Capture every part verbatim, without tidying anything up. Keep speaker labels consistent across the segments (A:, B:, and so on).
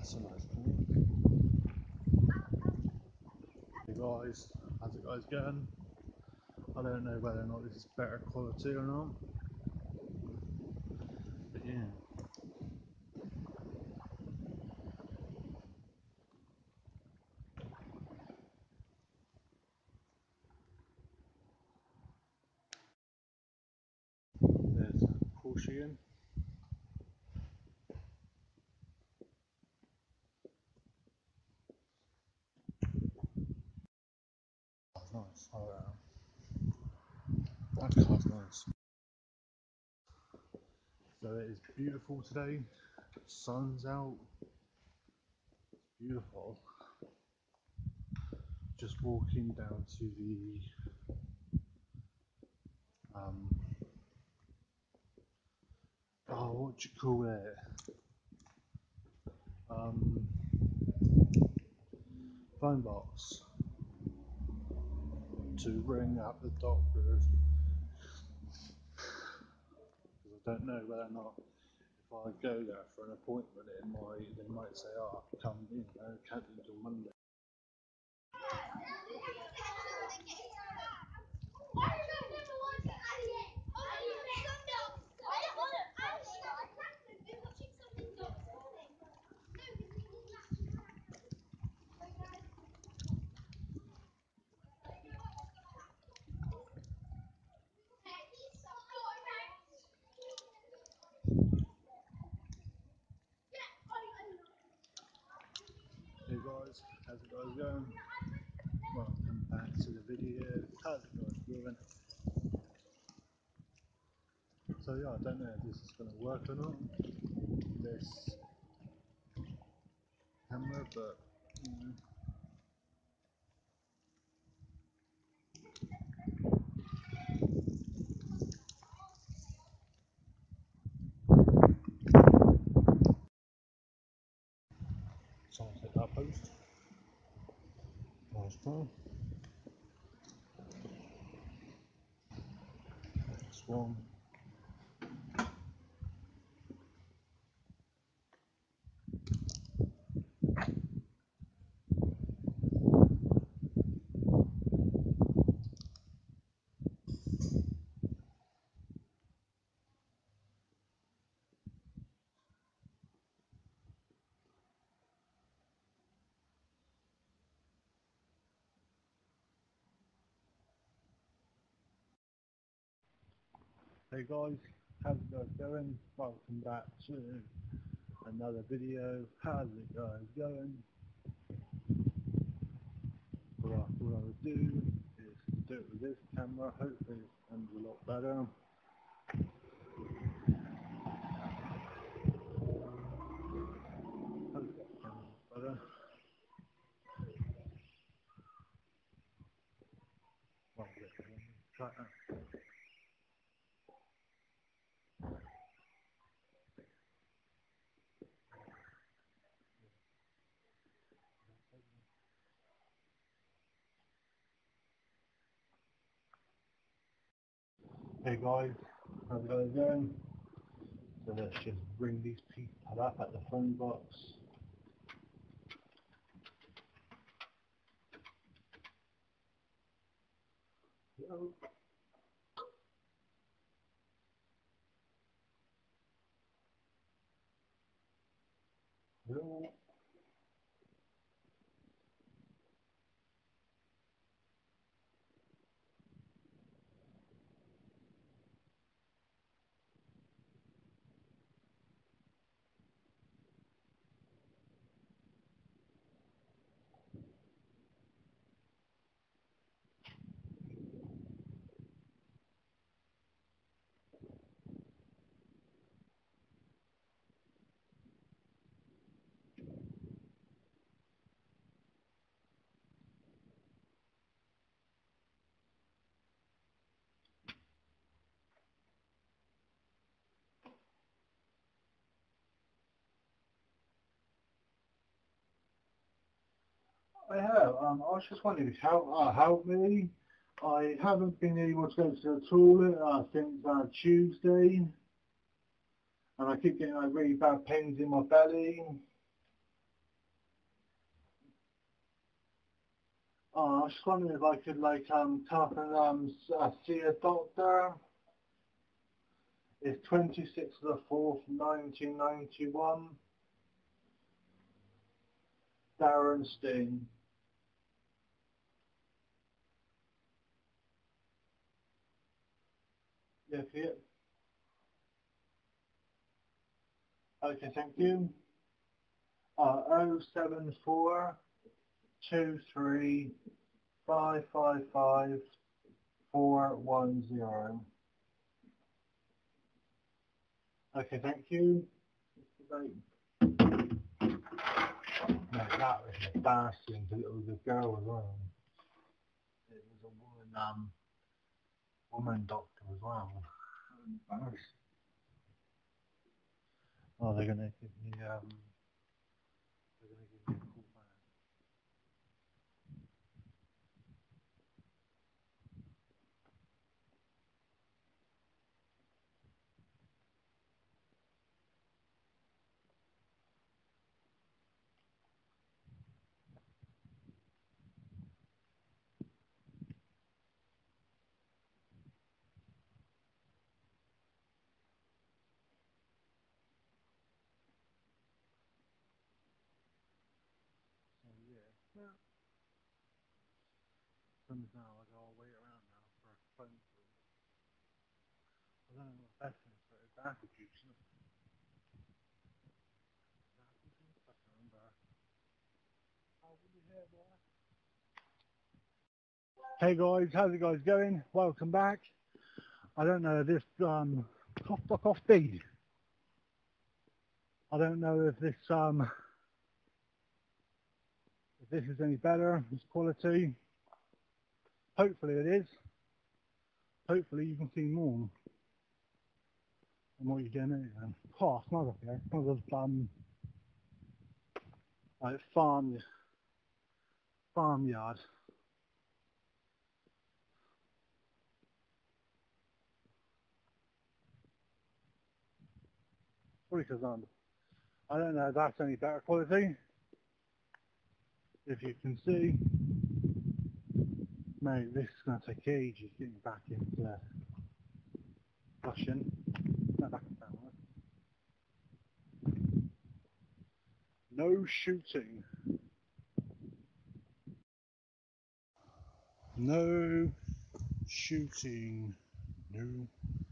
A: That's a nice point. Hey guys, how's it guys going? I don't know whether or not this is better quality or not, but yeah. There's Porsche again. That's nice. Oh, yeah. That car's nice. So it is beautiful today. The sun's out. It's beautiful. Just walking down to the um oh what do you call it? Um phone box to ring up the doctors because I don't know whether or not if I go there for an appointment, it might they might say, "Oh, come, you know, can't do until Monday." Hey guys, how's it guys going? Welcome back to the video. How's it guys going? So yeah, I don't know if this is going to work or not, this camera, but you know. Someone hit that post. Nice one. Next one. Hey guys, how's it guys going? Welcome back to another video. How's it guys going? What I thought I would do is do it with this camera. Hopefully it sounds a lot better. Hopefully it sounds a lot better. Well, yeah, try it out. Hey guys, how's it guys going? So let's just bring these people up at the phone box. Hello. Hello. I have. Um, I was just wondering if you help, uh, help me. I haven't been able to go to the toilet uh, since uh, Tuesday, and I keep getting like really bad pains in my belly. Oh, I was just wondering if I could like um come up and um s- uh, see a doctor. It's twenty-sixth of the fourth, nineteen ninety-one. Darren Steen. Yep, yep. Okay, thank you. Uh, oh seven four two three five five five four one zero. Okay, thank you. Right. No, that was embarrassing because it was a girl as well. It was a woman, um, woman doctor as well. Embarrassing. Oh, they're gonna give me, um, they're gonna give me a call back. So yeah, well, comes now. I gotta wait around now for a phone call. I don't know what that is, but it's apple juice. Isn't it? Apple juice? I can't remember. Oh, what do you hear, boy? Hey guys, how's it guys going? Welcome back. I don't know if this um cough fuck off feed. I don't know if this um if this is any better, this quality. Hopefully it is. Hopefully you can see more than what you're getting anyway. Oh, it smells okay. It smells of um like farm farmyard. Probably because um I don't know if that's any better quality. If you can see, mate, this is gonna take ages getting back into Russian. No, back in town. No shooting. No shooting. No.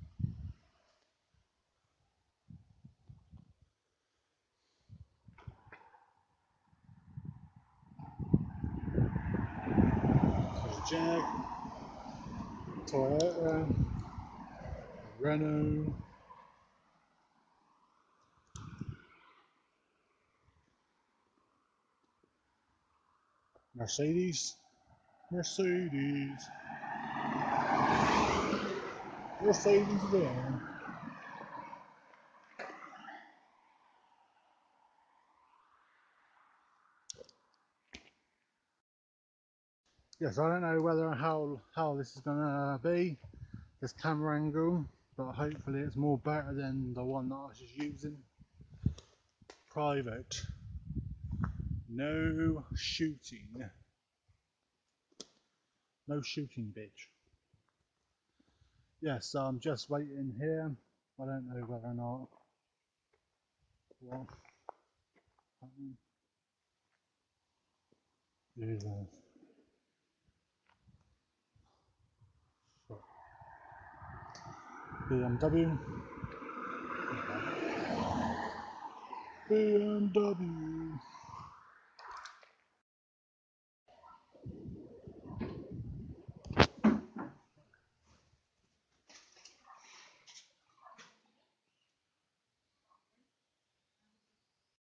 A: So Jag, Toyota, Renault, Mercedes, Mercedes, Mercedes Benz. Yes, I don't know whether how how this is gonna be, this camera angle, but hopefully it's more better than the one that I was just using. Private. No shooting. No shooting, bitch. Yes, so I'm just waiting here. I don't know whether or not what happened. Jesus. B M W. B M W.